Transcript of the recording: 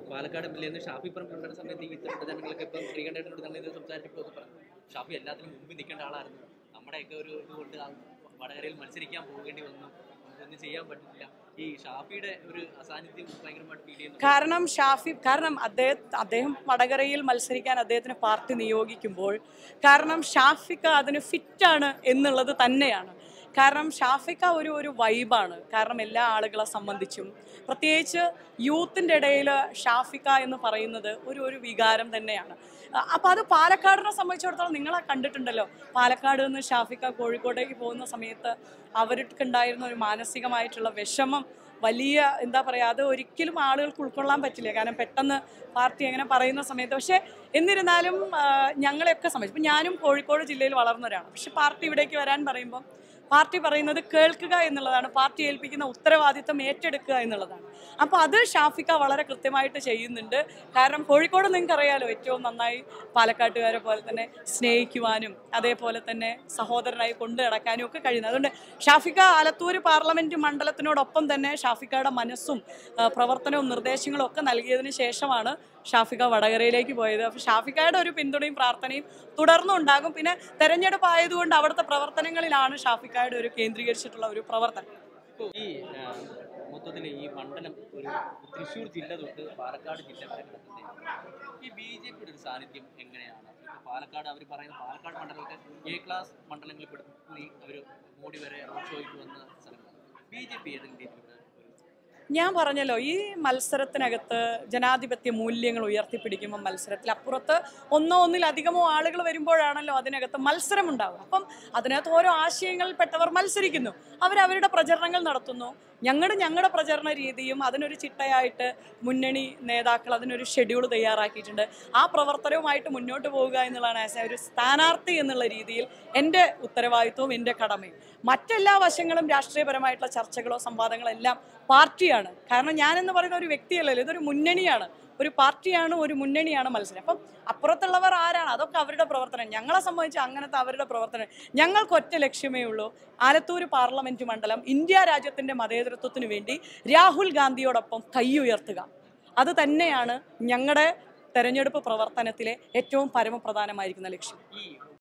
പാലക്കാട് ജില്ലയിൽ ഷാഫി പറമ്പിലുണ്ടായ സമയത്ത് ഈ ഇത്തരം പ്രചരണങ്ങളൊക്കെ ഇപ്പം ശ്രീകണ്ഠേട്ടനോട് തന്നെ ഇത് സംസാരിച്ചപ്പോൾ പറഞ്ഞു ഷാഫി എല്ലാത്തിനും മുമ്പിൽ നിൽക്കേണ്ട ആളായിരുന്നു. നമ്മുടെയൊക്കെ ഒരു ഇതുകൊണ്ട് വടകരയിൽ മത്സരിക്കാൻ പോകേണ്ടി വന്നു, നമുക്കൊന്നും ചെയ്യാൻ പറ്റില്ല. ഈ ഷാഫിയുടെ ഒരു അസാന്നിധ്യം ഭയങ്കരമായിട്ട് ഫീൽ ചെയ്യുന്നു. കാരണം അദ്ദേഹം വടകരയിൽ മത്സരിക്കാൻ അദ്ദേഹത്തിന് പാർട്ടി നിയോഗിക്കുമ്പോൾ കാരണം ഷാഫിക്ക അതിന് ഫിറ്റാണ് എന്നുള്ളത് തന്നെയാണ്. കാരണം ഷാഫിക്ക ഒരു വൈബാണ്. കാരണം എല്ലാ ആളുകളെ സംബന്ധിച്ചും പ്രത്യേകിച്ച് യൂത്തിൻ്റെ ഇടയിൽ ഷാഫിക്ക എന്ന് പറയുന്നത് ഒരു വികാരം തന്നെയാണ്. അപ്പോൾ അത് പാലക്കാടിനെ സംബന്ധിച്ചിടത്തോളം നിങ്ങളെ കണ്ടിട്ടുണ്ടല്ലോ, പാലക്കാട് നിന്ന് ഷാഫിക്ക കോഴിക്കോട്ടേക്ക് പോകുന്ന സമയത്ത് അവർക്കുണ്ടായിരുന്ന ഒരു മാനസികമായിട്ടുള്ള വിഷമം വലിയ എന്താ പറയുക, അത് ഒരിക്കലും ആളുകൾക്ക് ഉൾക്കൊള്ളാൻ പറ്റില്ല. കാരണം പെട്ടെന്ന് പാർട്ടി അങ്ങനെ പറയുന്ന സമയത്ത്. പക്ഷേ എന്നിരുന്നാലും ഞങ്ങളെയൊക്കെ സംബന്ധിച്ച് ഇപ്പം ഞാനും കോഴിക്കോട് ജില്ലയിൽ വളർന്നവരാണ്. പക്ഷെ പാർട്ടി ഇവിടേക്ക് വരാൻ പറയുമ്പം പാർട്ടി പറയുന്നത് കേൾക്കുക എന്നുള്ളതാണ്, പാർട്ടി ഏൽപ്പിക്കുന്ന ഉത്തരവാദിത്തം ഏറ്റെടുക്കുക എന്നുള്ളതാണ്. അപ്പോൾ അത് ഷാഫിക്ക വളരെ കൃത്യമായിട്ട് ചെയ്യുന്നുണ്ട്. കാരണം കോഴിക്കോട് നിങ്ങൾക്കറിയാലോ, ഏറ്റവും നന്നായി പാലക്കാട്ടുകാരെ പോലെ തന്നെ സ്നേഹിക്കുവാനും അതേപോലെ തന്നെ സഹോദരനായി കൊണ്ടു നടക്കാനും ഒക്കെ കഴിയുന്നത്. അതുകൊണ്ട് ഷാഫിക്ക ആലത്തൂർ പാർലമെൻറ്റ് മണ്ഡലത്തിനോടൊപ്പം തന്നെ ഷാഫിക്കയുടെ മനസ്സും പ്രവർത്തനവും നിർദ്ദേശങ്ങളും ഒക്കെ നൽകിയതിന് ശേഷമാണ് ഷാഫിക്ക വടകരയിലേക്ക് പോയത്. അപ്പോൾ ഷാഫിക്കയുടെ ഒരു പിന്തുണയും പ്രാർത്ഥനയും തുടർന്നും ഉണ്ടാകും. പിന്നെ തെരഞ്ഞെടുപ്പ് ആയതുകൊണ്ട് അവിടുത്തെ പ്രവർത്തനങ്ങളിലാണ് ഷാഫിക്കയുടെ ഒരു കേന്ദ്രീകരിച്ചിട്ടുള്ള ഒരു പ്രവർത്തനം. ഈ മൊത്തത്തിൽ ഈ മണ്ഡലം ഒരു തൃശ്ശൂർ ജില്ല തൊട്ട് പാലക്കാട് ജില്ല വരെ കിടക്കുന്നത് ഈ BJP ഒരു സാന്നിധ്യം എങ്ങനെയാണ്? ഇപ്പോൾ പാലക്കാട് അവർ പറയുന്ന പാലക്കാട് മണ്ഡലമൊക്കെ A ക്ലാസ് മണ്ഡലങ്ങളിൽ പെടുത്തി അവർ മോഡി വരെ റോഡ് ഷോയ്ക്ക് വന്ന സ്ഥലങ്ങളാണ്. BJP ഏതെങ്കിലും രീതിയിൽ ഞാൻ പറഞ്ഞല്ലോ, ഈ മത്സരത്തിനകത്ത് ജനാധിപത്യ മൂല്യങ്ങൾ ഉയർത്തിപ്പിടിക്കുമ്പോൾ മത്സരത്തിൽ അപ്പുറത്ത് ഒന്നിലധികമോ ആളുകൾ വരുമ്പോഴാണല്ലോ അതിനകത്ത് മത്സരം ഉണ്ടാവുക. അപ്പം അതിനകത്ത് ഓരോ ആശയങ്ങളിൽപ്പെട്ടവർ മത്സരിക്കുന്നു, അവരവരുടെ പ്രചരണങ്ങൾ നടത്തുന്നു. ഞങ്ങളുടെ പ്രചരണ രീതിയും അതിനൊരു ചിട്ടയായിട്ട് മുന്നണി നേതാക്കൾ അതിനൊരു ഷെഡ്യൂൾ തയ്യാറാക്കിയിട്ടുണ്ട്. ആ പ്രവർത്തനവുമായിട്ട് മുന്നോട്ട് പോവുക എന്നുള്ളതാണ് ഒരു സ്ഥാനാർത്ഥി എന്നുള്ള രീതിയിൽ എൻ്റെ ഉത്തരവാദിത്വവും എൻ്റെ കടമയും. മറ്റെല്ലാ വശങ്ങളും രാഷ്ട്രീയപരമായിട്ടുള്ള ചർച്ചകളോ സംവാദങ്ങളോ എല്ലാം പാർട്ടിയാണ്. കാരണം ഞാനെന്ന് പറയുന്ന ഒരു വ്യക്തിയല്ലല്ലോ, ഇതൊരു മുന്നണിയാണ്, ഒരു പാർട്ടിയാണ്, ഒരു മുന്നണിയാണ് മത്സരം. അപ്പം അപ്പുറത്തുള്ളവർ ആരാണ്, അതൊക്കെ അവരുടെ പ്രവർത്തനം. ഞങ്ങളെ സംബന്ധിച്ച് അങ്ങനത്തെ അവരുടെ പ്രവർത്തനം. ഞങ്ങൾക്ക് ഒറ്റ ലക്ഷ്യമേ ഉള്ളൂ, ആലത്തൂർ പാർലമെൻറ്റ് മണ്ഡലം ഇന്ത്യ രാജ്യത്തിൻ്റെ മതേതരത്വത്തിന് വേണ്ടി രാഹുൽ ഗാന്ധിയോടൊപ്പം കൈ ഉയർത്തുക. അത് തന്നെയാണ് ഞങ്ങളുടെ തെരഞ്ഞെടുപ്പ് പ്രവർത്തനത്തിലെ ഏറ്റവും പരമപ്രധാനമായിരിക്കുന്ന ലക്ഷ്യം.